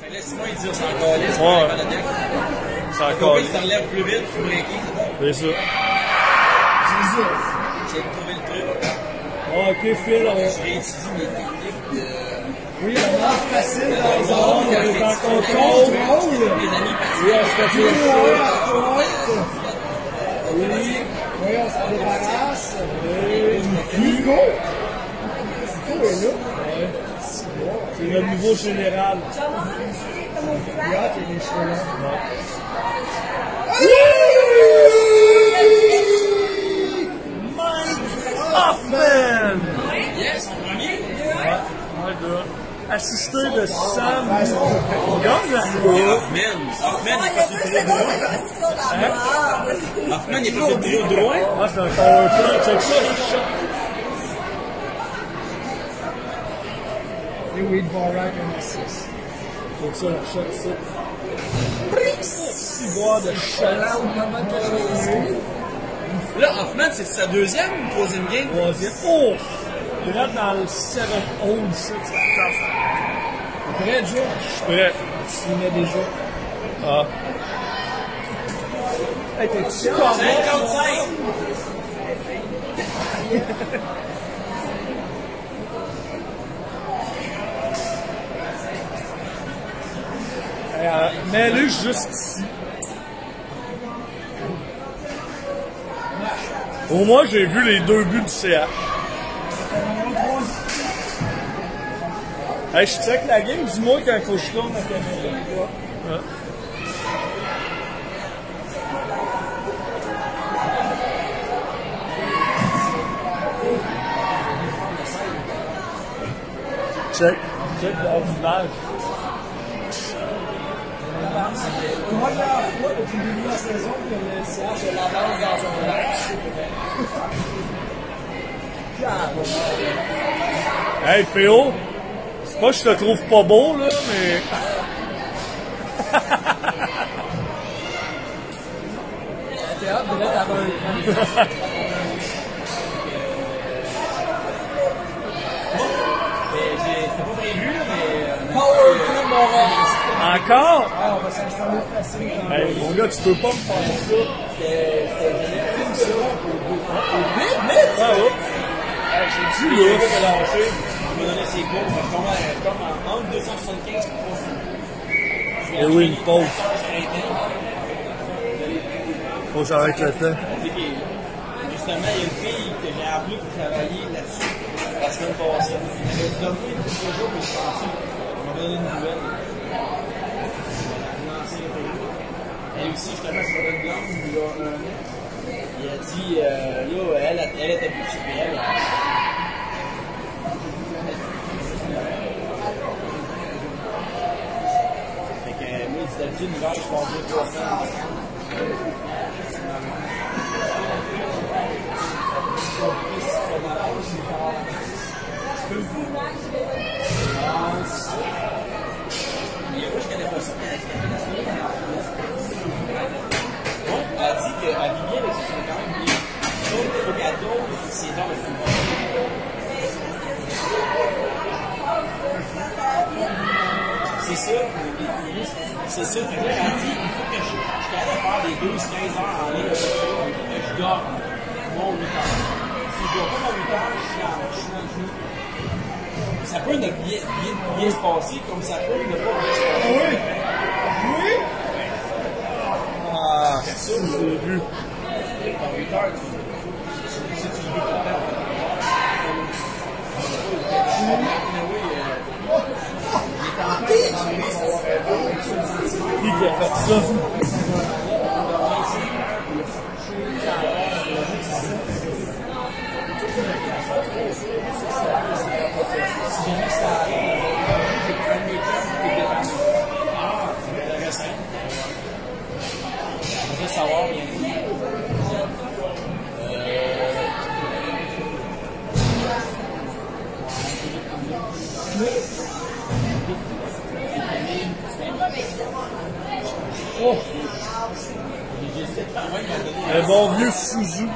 Fait que là, Simon, il dit, c'est encore lisse, Ouais. pas le deck. C'est encore Pourquoi il t'enlève plus vite, plus breaking, c'est ça. c'est de trouver le truc. Ah, ok, Phil, Je réétudie mes techniques de... Oui, on marche facile dans les zones, Quand on est en j'étais contrôle. mes amis Oui, on se fait plus Oui, oui, on se débarrasse. Nico! Nico est là. c'est notre nouveau général. Il a les cheveux là. Hoffman! yes, son premier. My God. Assisté de Sam. Regarde la coupe. Hoffman est pas sur le trio droit. Hoffman est pas sur le trio droit. Ah, c'est un power play. Check ça. Et oui, de Vorak, un assist. Faut que ça, la shot, ça. Si boire de shot. Là, Hoffman, c'est sa deuxième ou troisième game? Troisième. Oh! Il rentre dans le 7-0, c'est tough. Prêt, Joe? Je suis prêt. Tu y mets déjà. Ah. Hey, t'es-tu 55! Mets-le juste ici. Au moins, j'ai vu les deux buts du CH. Hey, je check la game, dis-moi quand il faut que je tourne la caméra. Ouais. Check l'image. Première fois depuis le début de la saison que le CH l'avance dans son match. Hey, PO, c'est pas que je te trouve pas beau, là, mais... T'es hâte de mettre à main. C'était pas prévu, mais... Power play, mon gars. Encore? Ah, on va s'installer facile. Hey, mon gars, tu peux pas me faire ça. Ah ouais? Hey, j'ai dû, là. Il m'a donné ses cours, je tombe entre 275 et 300. Et oui, une pause. Faut que j'arrête le temps. Justement, il y a une fille que j'ai appelée pour travailler là-dessus la semaine passée. Elle m'a donné 2 jours pour se penser. Elle m'a donné une nouvelle. Elle aussi, justement, je me donne blanche, il y a un an. Il a dit, là, elle est habituée, mais elle. Fait que moi, d'habitude, l'hiver, je passe 2-3 semaines. Je connais pas ça, mais elle a dit qu'elle vit bien avec ça, c'est quand même bien. Donc, il faut qu'elle dose ses heures de football. C'est ça, c'est ça. Fait que là, elle dit, il faut que je suis capable de faire des 12-15 heures en ligne. Il faut que je dorme mon 8 heures. Si je ne dors pas mon 8 heures, je suis dans le genou. Ça peut ne bien se passer, comme ça peut ne pas bien se passer. Oui! Oui! Ah, ça, j'ai vu. Dans 8 heures, si tu le veux tout le temps. Qui a fait ça? Si jamais ça arrive, je vais prendre mes temps et dépenser. Ah, c'est intéressant. Je veux savoir bien. Oh! Un bon vieux Suzu.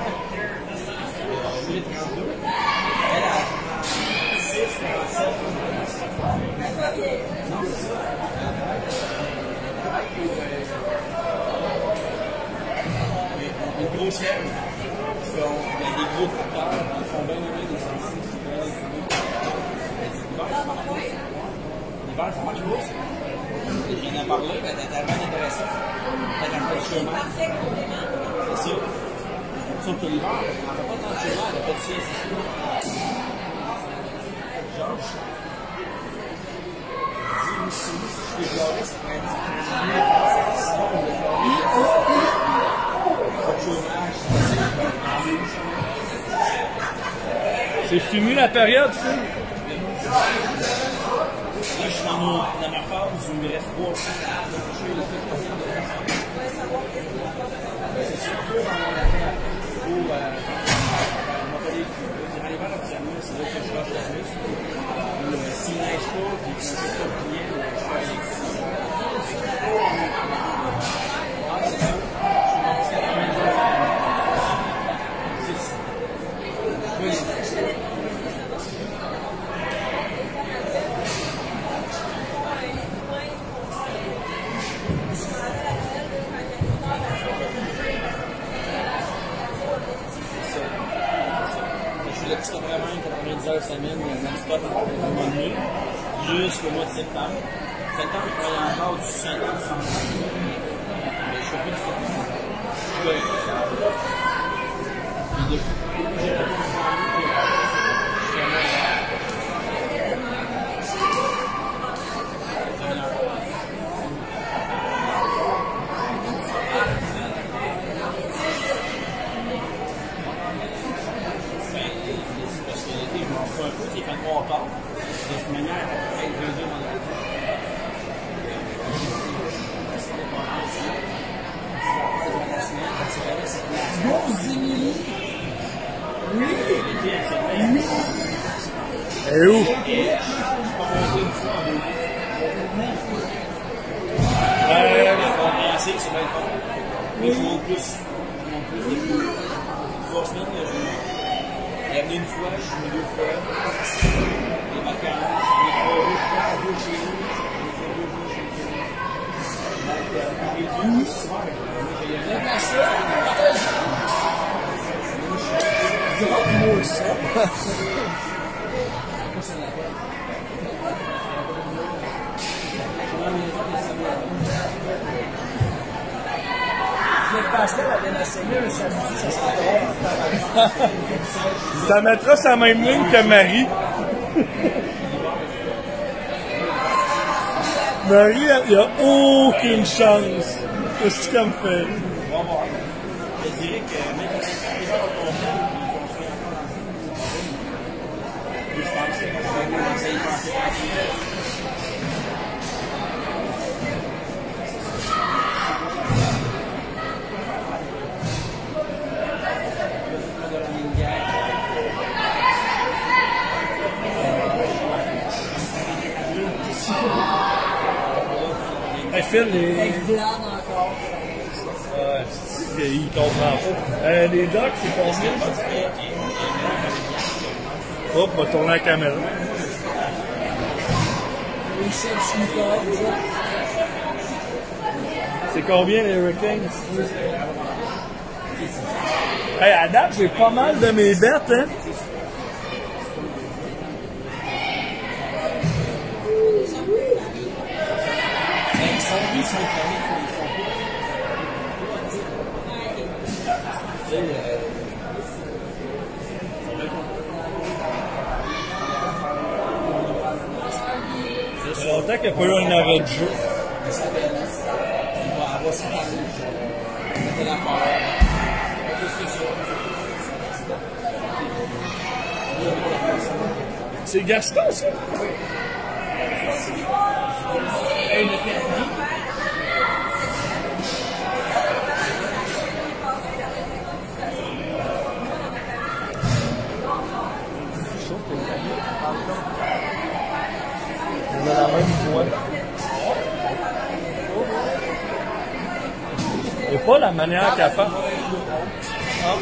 Une grosse lèvre. Il y a des gros tracteurs, ils font bien aimer des sensibles. L'hiver, ça marche pas, ça. J'en ai parlé, mais c'était tellement intéressant. Elle a fait le chemin. C'est ça. Sauf que l'hiver, elle ne fait pas tant de chemin, elle a fait de ça, c'est ça. Georges. Dis aussi, si je déclarais, ça pourrait être sinon, on déclarait pas de chômage, C'est fini la période, ça? là, je suis dans ma phase où il me reste 3 ans. C'est sûr que dans mon affaire, durant l'hiver, actuellement, c'est là que je lâche la plus. S'il neige pas, puis que je ne sais pas bien, je fais aller ici. Ah, c'est ça. Je suis monté à la je suis vraiment 90 heures semaine non-stop à un moment donné, jusqu'au mois de septembre. Septembre, je travaille encore du 50 mais je fais plus de 50. Et depuis que j'ai fait un peu, c'est fait 3 quarts. De cette manière, elle peut être deuxième en Afrique. Zémilie. Oui. Et où? Je suis pas monté une fois en 2 mois. C'est bien le fun. Mais je monte plus. Depuis 3 semaines, je il est venu une fois, je suis venu 2 fois. Les vacances, les 3 jours chez nous, les 2 jours chez nous. Donc, souvent, j'ai un ça. Drop-moi ça. Le pasteur avait essayé un samedi, ça serait drôle. Ça mettra sa même ligne que Marie. Marie, il n'y a aucune chance. Qu'est-ce qu'elle me fait? On va voir. Je dirais que même si les gens ont compris, ils construisent encore dans le je pense que on va essayer de penser à Elle fait les. Avec Vlad encore. Ouais, il comprend pas. Les docs, c'est combien? Hop, on va tourner la caméra. Les 7 sneakers, déjà. C'est combien les Hurricanes? Hey, à date, j'ai pas mal de mes bêtes, hein? Ils sont familles, ils font Ça fait longtemps qu'il n'y a pas eu un arrêt de jeu. Il va avoir ça dans le mettre la part. C'est Gaston, ça? Hey, le permis. On a la même voix. Et pas la manière qu'elle parle. Ah.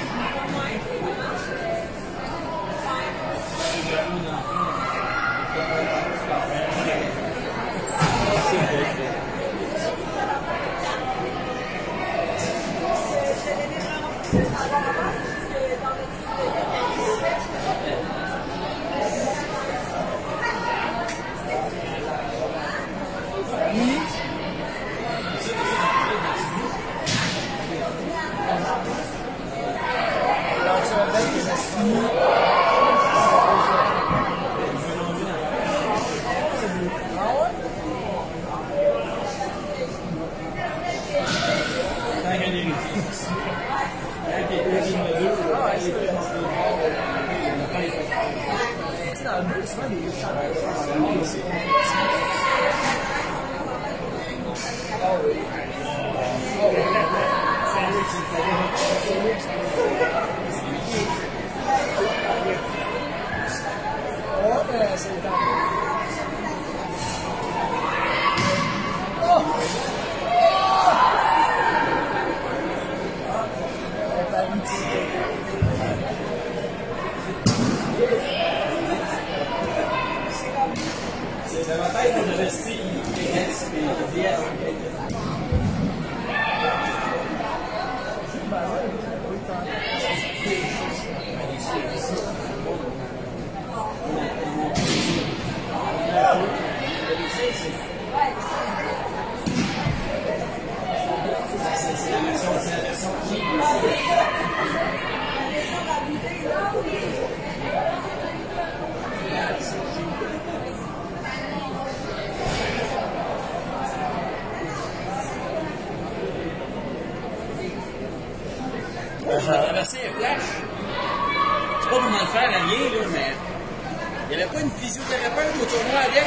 les chaleurs. C'est le temps. C'est l'avantage de rester IPS et DS. C'est la version je vais traverser un flash. Je sais pas comment le faire à rien, là, mais il n'y avait pas une physiothérapeute au tournoi avec?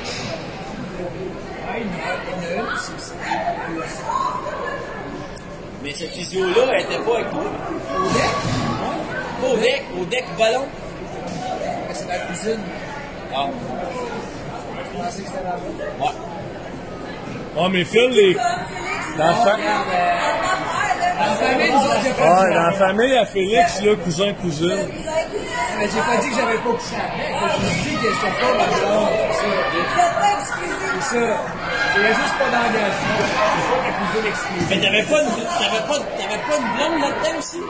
Mais cette physio-là, elle était pas avec toi? Au deck? Pas au deck, au deck ballon. C'est la cuisine. Ah. Je pensais que c'était là-bas. Ouais. Ah, mais Phil, les. Dans la famille, nous autres, j'ai pas Ouais, dit. dans la famille à Félix, là, cousin, cousine. Mais j'ai pas dit que j'avais pas couché avec. J'ai dit que j'étais pas dans le monde. C'est ça. Il y a juste pas d'engagement. C'est ça la cuisine exclusive. Mais t'avais pas une blonde là-dedans aussi?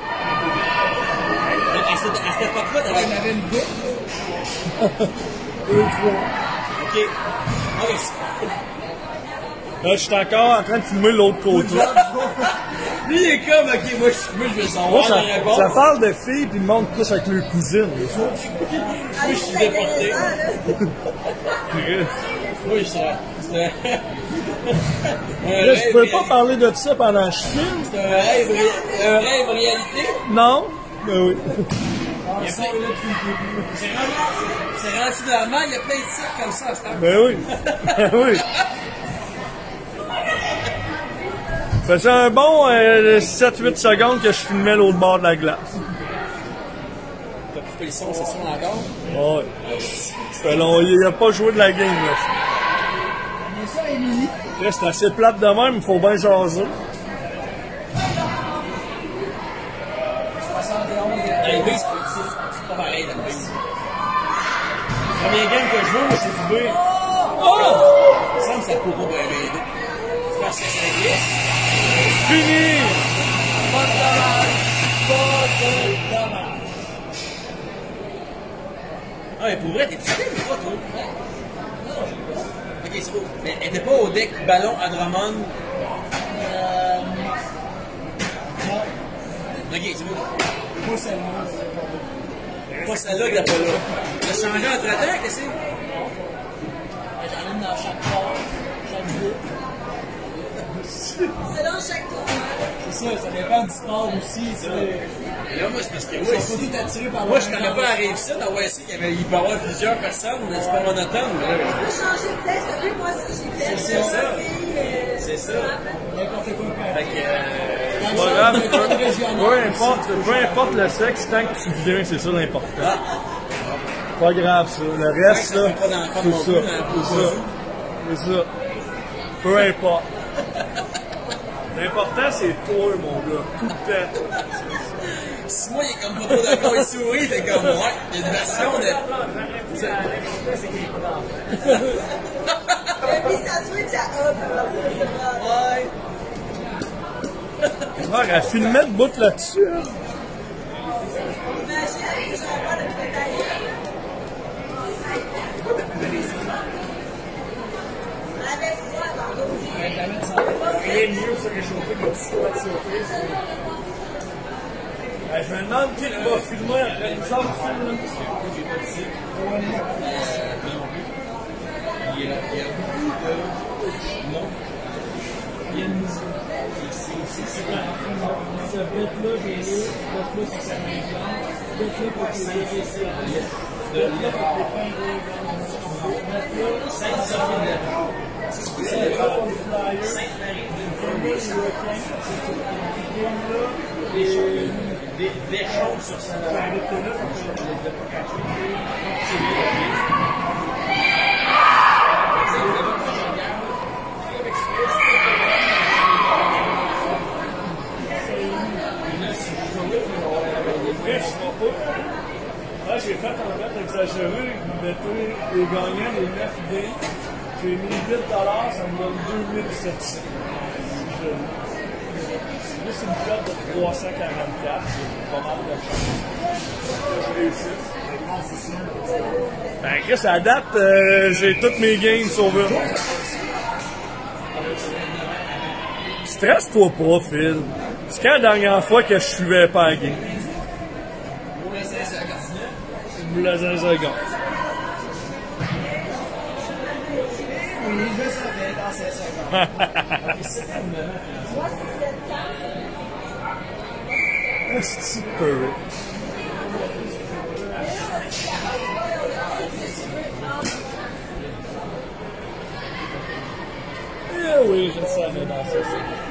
À cette époque-là, Il y en t'avais... avait une boucle. Deux, trois. Ok. Ah oui, Là, je suis encore en train de filmer l'autre côté. lui, il est comme, ok, moi, je veux Moi, savoir la réponse. ça parle de filles, puis le monde couche avec leur cousine. Moi, je suis déporté. Oui, c'est Là, je peux pas parler de ça pendant que je filme. C'est un rêve réalité. Non? Ben oui. C'est rendu normal, il y a plein de sites comme ça à ce temps. Ben oui. Ben oui. Ça faisait un bon 7-8 secondes que je filmais l'autre bord de la glace. T'as coupé le son, c'est ça encore? Ouais. Ça fait long, il a pas joué de la game, là. Mais ça, Émilie. Là, c'est assez plate de même, il faut bien jaser. 71. Dans les billes, c'est pas pareil dans les billes. La première game que je joue, c'est du B. Oh! Il me semble que ça peut pas bien aider. C'est parce que c'est glisse. Fini! Pas de dommage. Pas de dommage. Ah, mais pour vrai, t'es tiré ou pas, toi? Ok, c'est beau. Mais elle était pas au deck ballon à Drummond. Ok, c'est beau. Pas celle-là. Pas celle-là que t'as pas là. T'as changé entre temps, qu'est-ce que c'est? J'en ai une dans chaque corps, chaque jeu. C'est dans chaque tournoi. C'est ça, ça dépend du sport aussi. Tu sais. Et là, moi, c'est parce que Ils moi, sont tous attirés par moi, je connais pas la Rive-Sud, à OSC, il peut y avoir plusieurs personnes, mais c'est pas monotone. Tu peux changer de sexe, t'as vu, moi aussi j'ai fait. C'est ça. C'est ça. N'importe quoi. Fait que, Pas grave, peu importe le sexe, tant que tu viens, c'est ça l'important. Pas grave, ça. Le reste, là, pas dans la forme c'est non ça. plus, dans le C'est ça. C'est ça. Peu importe. L'important, c'est toi, mon gars. Tout le temps. si moi, il est comme pas trop d'accord, il sourit, t'es comme, ouais, il y a une version de. Et puis ça switch à off, alors c'est vrai. Ouais. Elle filmait de bout là-dessus. Hein. Imagine, j'aurais pas de médaille. Avec froid, pardon. Rien de mieux se réchauffer que le petit toit de surprise. Je me demande qui va filmer après nous autres films. Il y a beaucoup de. Non. Il y a une musique. Ce bête-là, j'ai lu. Ce bête-là, c'est sa main blanche. Ce bête-là, faut qu'il y ait des de l'effort. Sainte-Sophie-de-la-Barre. Sainte-Marie des choses sur sa Ouais, j'ai fait un mettre exagéré, mettez les gagnants, les 9 dés. J'ai mis 8 $, ça me donne 2700. C'est juste une cote de 344, c'est pas mal de chance. Je réussis. Ben, Chris, à date, j'ai toutes mes gains sauvées. Stresse-toi pas, Phil. C'est quand la dernière fois que je suivais pas la game? Moulin Saint-Second. Oui, je savais dans cette seconde. Moi, c'est 7 cartes. C'est peu. Eh oui, je le savais dans ça.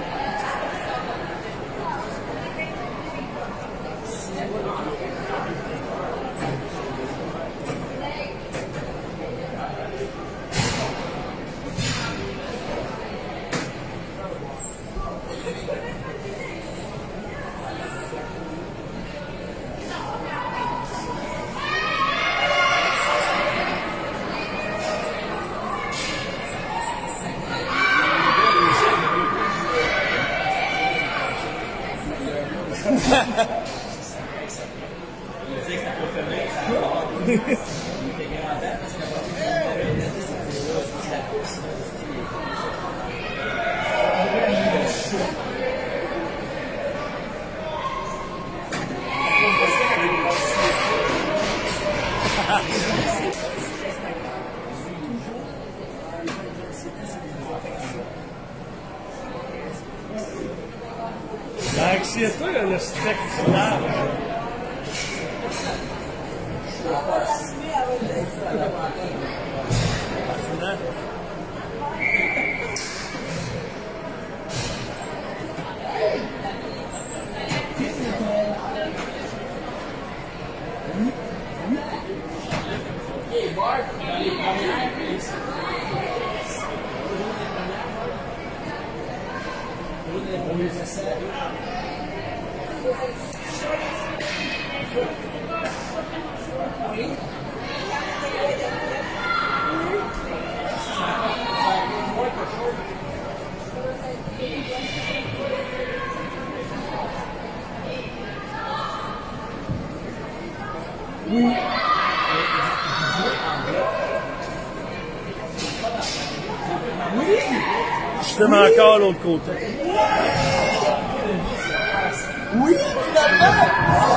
L'anxiété, le spectre large. Je t'aime encore l'autre côté. Oui, finalement!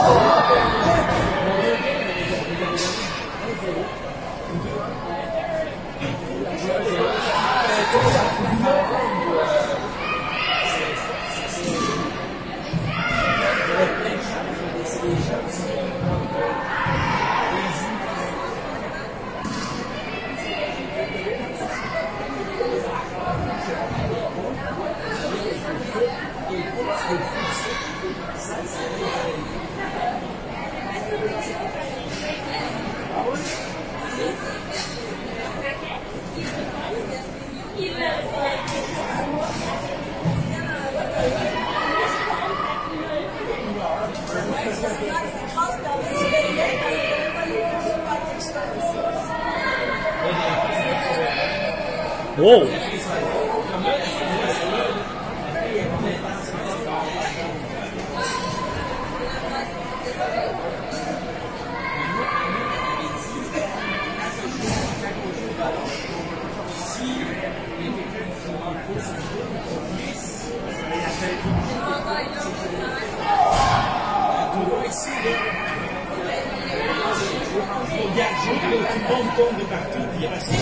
Wow! Tout le monde tombe de partout, puis il reste.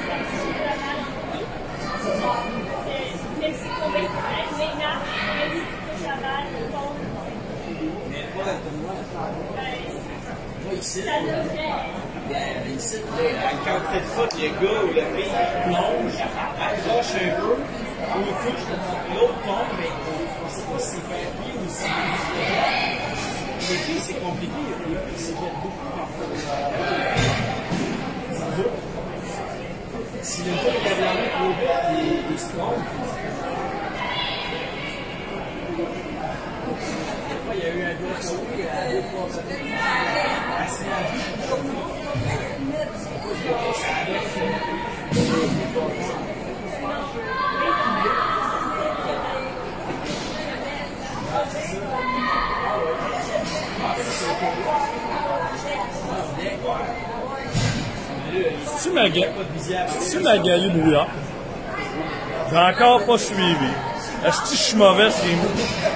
Mexico, maintenant, Ici, quand tu fais de foot, le gars ou la fille plonge, accroche un peu, on touche, l'autre tombe, mais on ne sait pas si c'est papier ou si les filles, c'est compliqué. Ils se mettent beaucoup parfois. Si le gars est vraiment trop bête, il se trompe. Il y a eu un gars qui a 2-3 années. Assez rapide. C'est Magali Brouillard. J'ai encore pas suivi. Est-ce que je suis mauvais, c'est moi?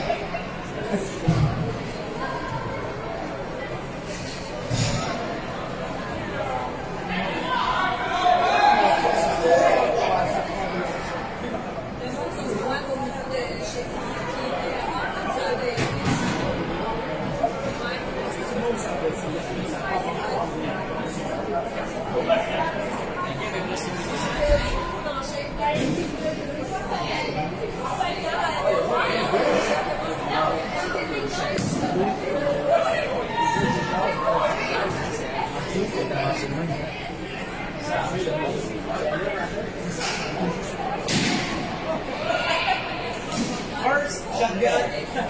First, shotgun.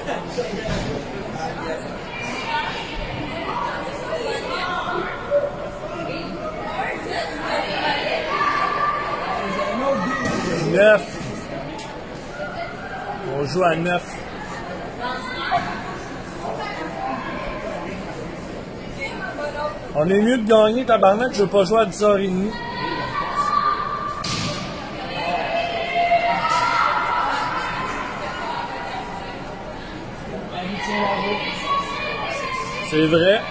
Neuf. On joue à 9. On est mieux de gagner, tabarnak, je veux pas jouer à 10h30. C'est vrai.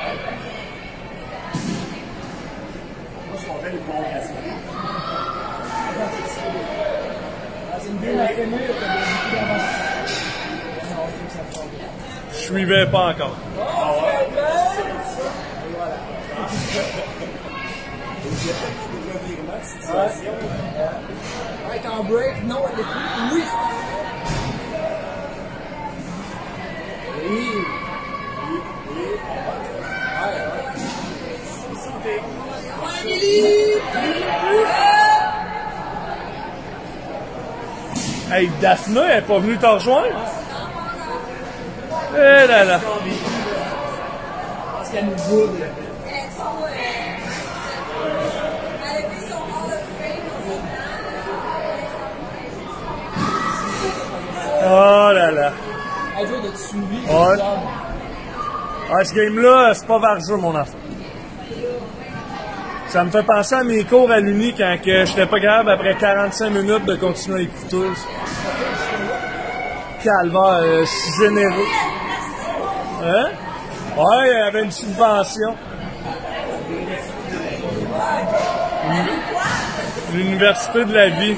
Je suivais pas encore. Ouais, en break, non, elle est plus. Oui! Oui! Hey, Daphne, elle est pas venue te rejoindre? Eh là là. Parce qu'elle nous boude. Elle est trop. Elle a fait son Hall of Fame. Oh là là. Elle joue de suivi. Ouais. Ah, ce game-là, c'est pas vargeux, mon enfant. Ça me fait penser à mes cours à l'Uni quand j'étais pas capable, après 45 minutes, de continuer à écouter. Calvaire, je suis généreux. Hein? Ouais, il y avait une subvention. L'Université de la vie.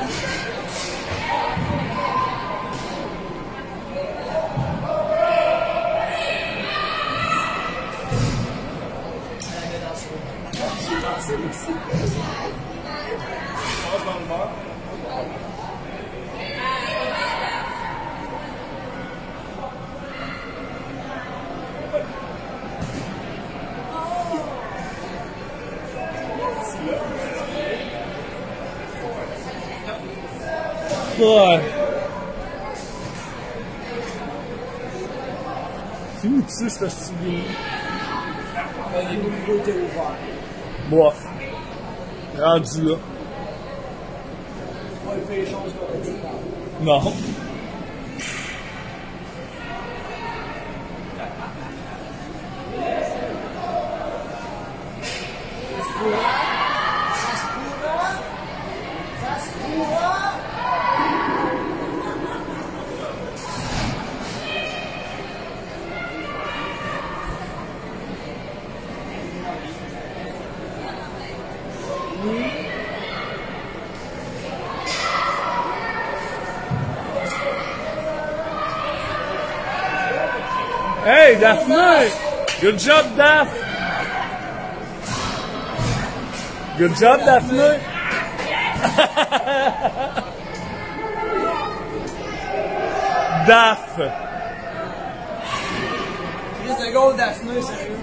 Ouais. C'est où tu sais ce style? Les nouveaux étaient ouverts. Bof. Rendu là. Pas le pire chose qu'on a dit. Non. Hey, Daphne! Good job, Daph! Good job, Daphné! Daph! Chris de goal Daphné, sérieux.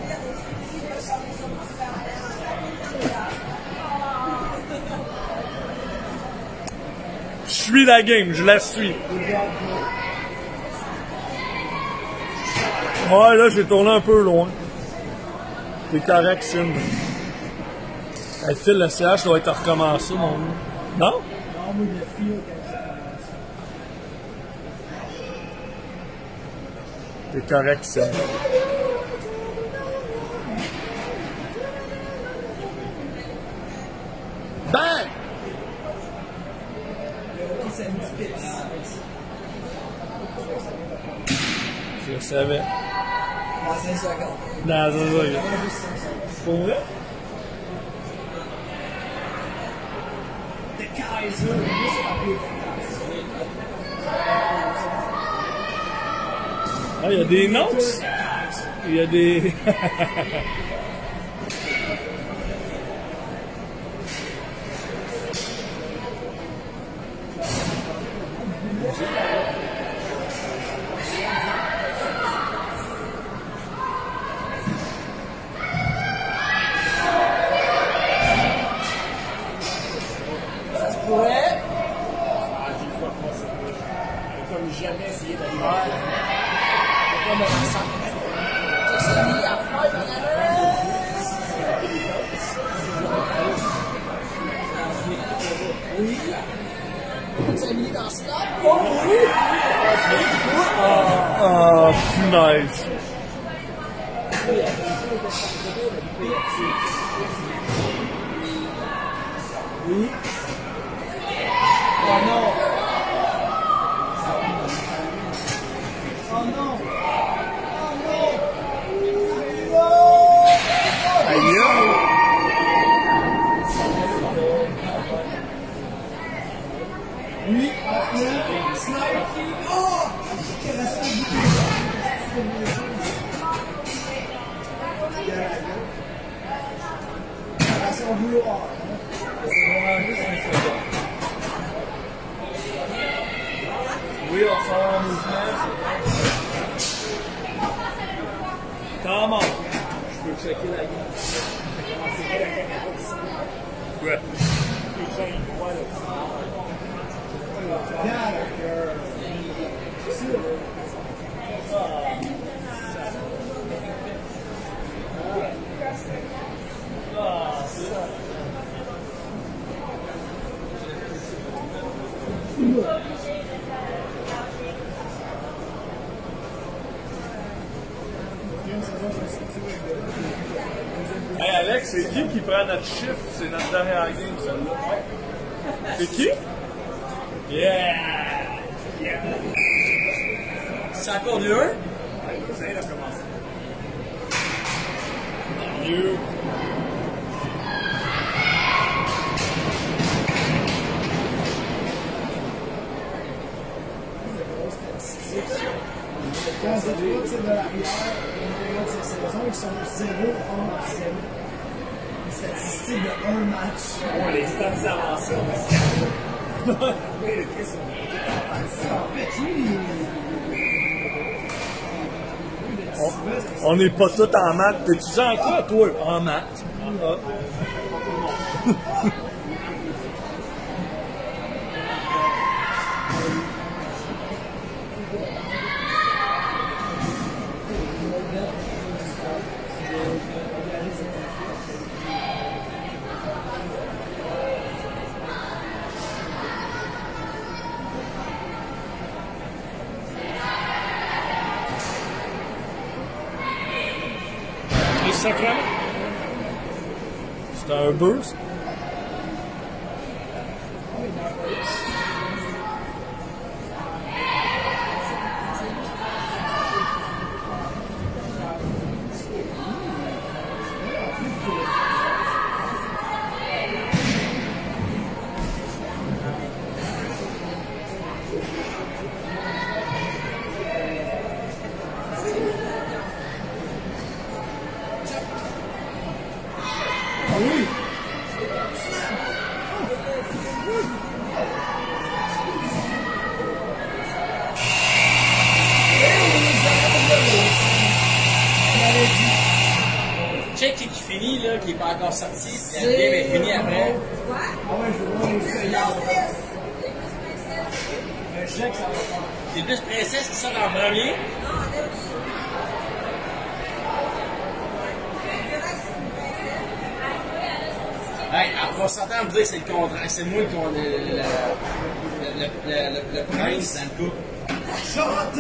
Je suis la game, je la suis. Ouais, là, j'ai tourné un peu loin. T'es correct, Sim. Elle file le CH, ça va être recommencé, mon gars. Non? Non, moi, le fil, T'es correct, Sim. Bang! ça me spitz. Je le savais. Dans 5 secondes. Dans un seconde. Juste 5 secondes. Pour vrai? The Kaiser. Lui, c'est appelé The Kaiser. Ah, il y a des notes. Il y a des... Ouais. Comme jamais essayé d'aller Comme un ensemble. Ça, c'est mis à faire dans la main. Oui. Ça mis dans ce là. Oh oui. Ah, nice. Oui. Oh non. Oh non. Aïe. Oui. Snipe. Oh. Attention vouloir. Oui, on sort en mouvement. Comment? Je peux checker la game. Ouais. Hey Alex, c'est qui prend notre chiffre? C'est notre dernière game, celle-là. C'est qui? Yeah! Yeah! C'est encore du 1? Ça y est, commencé. You. Quand les autres c'est de l'arrière, les autres c'est saison, ils sont 0-1-0. Les statistiques de 1 match. Ouais, les stats avancées, on va se oui, les Chris On n'est pas tous en maths. T'es-tu en quoi, toi? En maths. Ah. Sacrément. C'est un boost. encore sorti, puis la game est finie après. Ah ouais, je veux voir les feuillards. Un chèque, ça va faire. C'est plus princesse qui sort en premier. Hey, en consentant à me dire que c'est le contraire, c'est moi le prince dans le couple. Chante!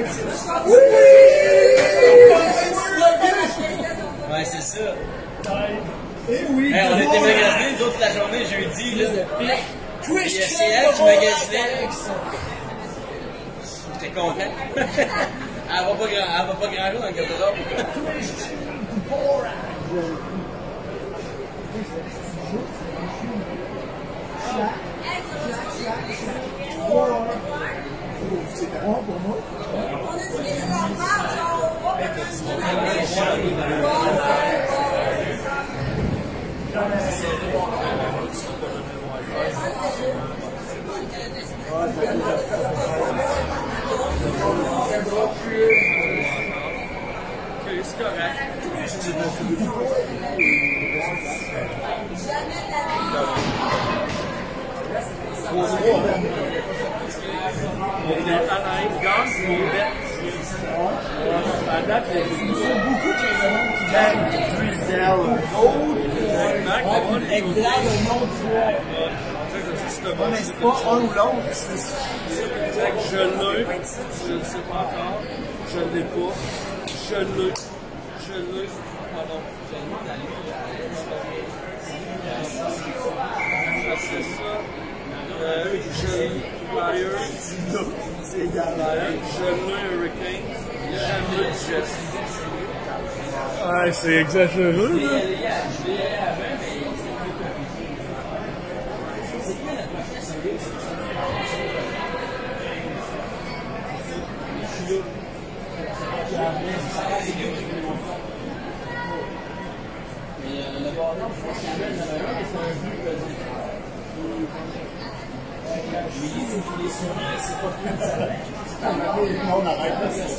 Ouais, c'est ça. Eh oui! Hey, on était magasinés, nous autres, la journée, jeudi, là. Puis c'est elle qui magasinait. J'étais content. Elle va pas grand-chose dans le garde-robe. C'est bon pour moi. C'est correct. Il y a Anaïs gagne, mais il bête. À date, il y a beaucoup de gens qui gagnent. Exact, le nom du joueur. Mais c'est pas un ou l'autre. Je l'ai, je ne sais pas encore, je ne l'ai pas, je l'ai, pardon. C'est ça. Je l'ai Flyers, c'est Flyers, je l'ai Hurricane, je l'ai Jets. Ouais, c'est exagéré, là. On arrête.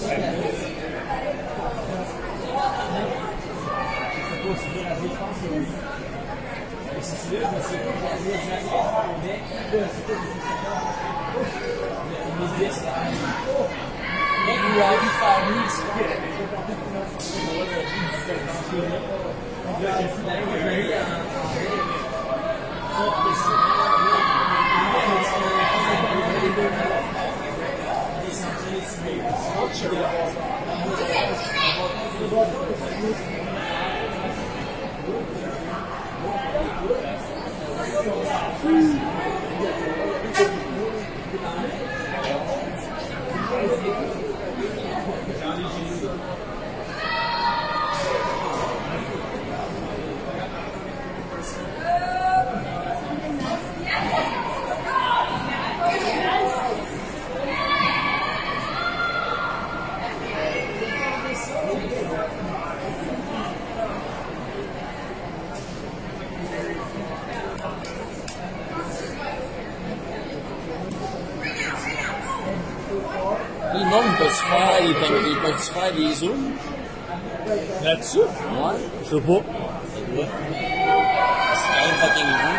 Le monde peut-tu faire des zooms? Là-dessus? Ouais. Je sais pas. C'est quand même fucking bon.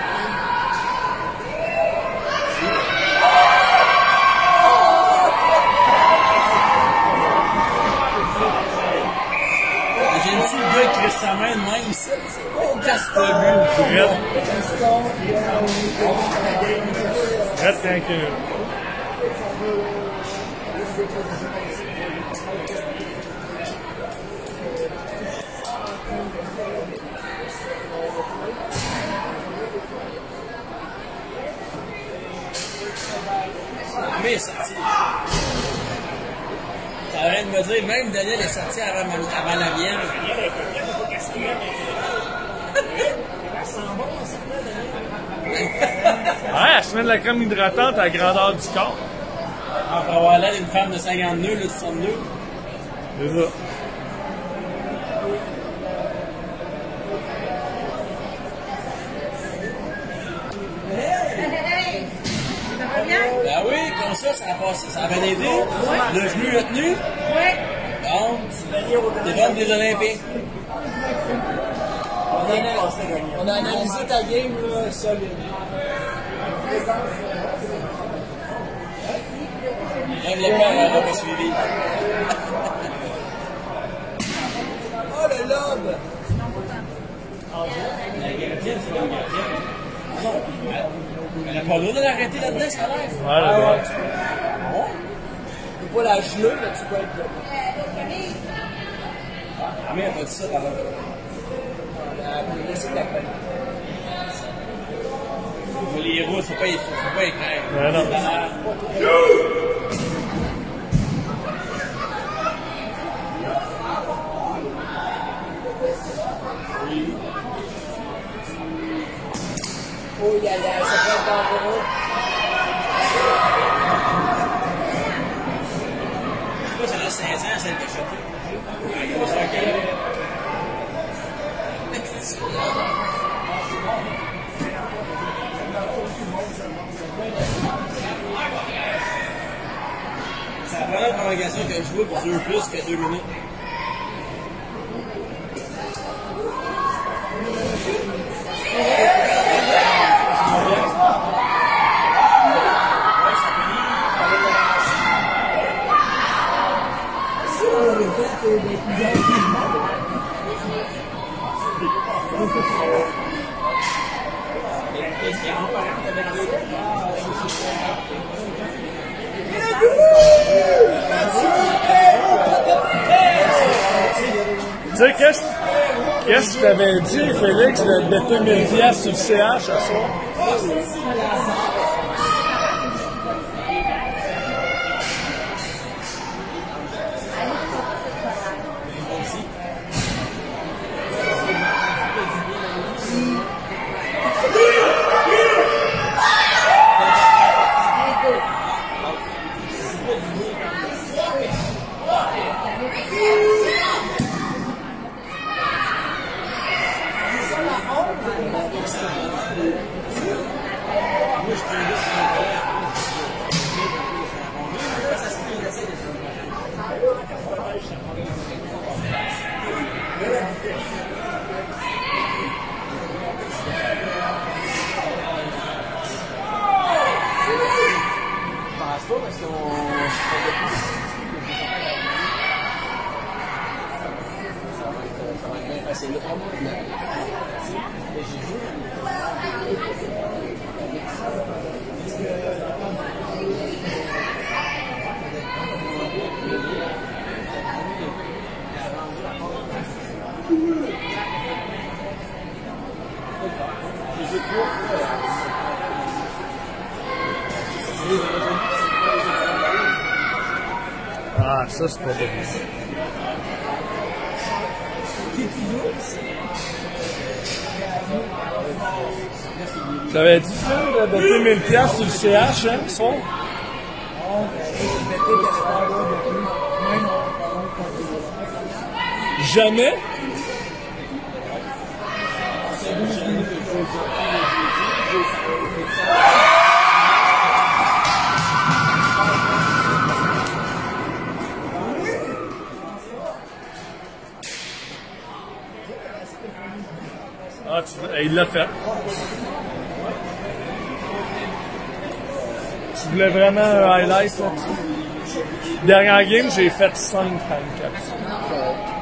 J'aime-tu le gars qui reste sa main de même ici? Oh, casse pas but. Reste tranquille. Mais est sorti. T'as rien de me dire, même Daniel est sorti avant la mienne. Ouais, elle se met de la crème hydratante à la grandeur du corps. Après avoir l'air d'une femme de 52, là, de 62. C'est ça. Ben oui, comme ça a passé, ça a bien aidé. Le genou l'a tenu. Bon, t'es bonne des Olympiques. On a analysé ta game là, solide. Même les pères n'ont pas suivi. Oh le lobe! La gardienne, c'est pas une gardienne. Non. Elle n'a pas le droit de l'arrêter là-dedans, ça a l'air. Ouais, le droit. Tu peux pas la geler, mais tu peux être là. Ah, mais elle a pas dit ça, par exemple. C'est la peine. Pour les héros, faut pas écrire. Ouais, non. Oh, ça peut être dangereux. Je sais pas, ça a 16 ans, celle qui a choqué. Elle a ça à quel âge? C'est la première prolongation que je joue pour 2 plus que 2 minutes. Tu sais, qu'est-ce que je t'avais dit, Félix, de mettre 1000 piastres sur le CH ce soir? Ah, ça, c'est pas bon. T'avais dit ça, de 2000 piastres sur le CH, hein, ça? Jamais? Ah, il l'a fait. Tu voulais vraiment un highlight, là? Dernière game, j'ai fait 5 pancakes.